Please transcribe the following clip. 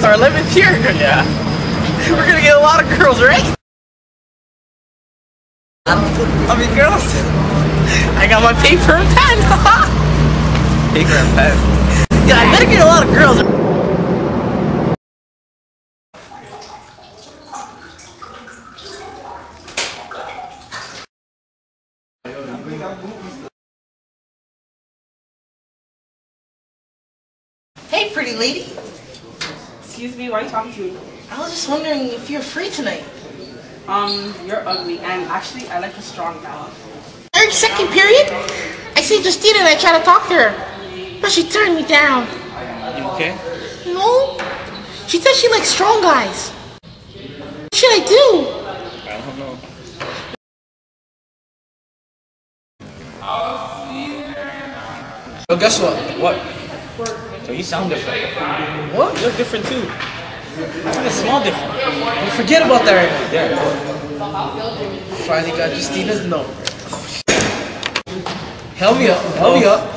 our 11th year. Yeah. We're gonna get a lot of girls, right? How many girls? I got my paper and pen. Paper and pen. Yeah, I better get a lot of girls. Hey, pretty lady. Excuse me, why are you talking to me? I was just wondering if you're free tonight. You're ugly, and actually, I like a strong guy. Third, second period, I see Justina and I try to talk to her, but she turned me down. You okay? No, she said she likes strong guys. What should I do? I don't know. Well, guess what? What? So you sound different. What? You look different too. It's like a small difference. Well, forget about that right now. Yeah. Finally got Justina's number. Help me up. Help me up.